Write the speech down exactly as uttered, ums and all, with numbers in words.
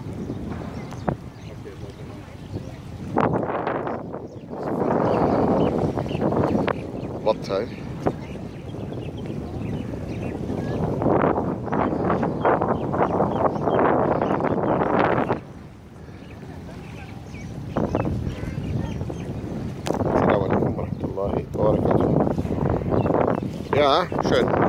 What time? Assalamu alaikum warahmatullahi wabarakatuh. Ja, schön.